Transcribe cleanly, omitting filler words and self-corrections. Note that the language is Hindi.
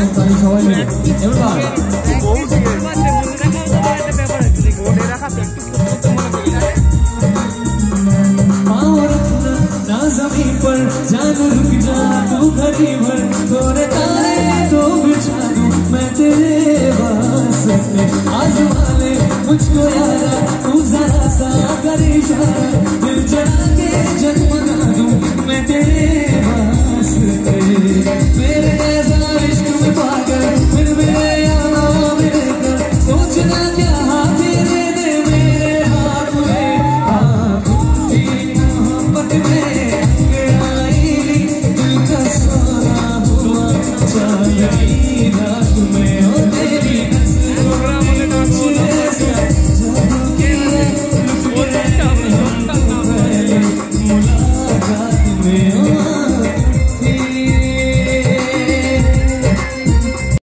ताली सबाई मिले এবার ना ज़मीन पर जानू रुक जा तू घड़ी भर तोरे तारे तो बिछा दूं मैं तेरे वास्ते आज़मा ले मुझको यारा तू जरा सा कर इशारा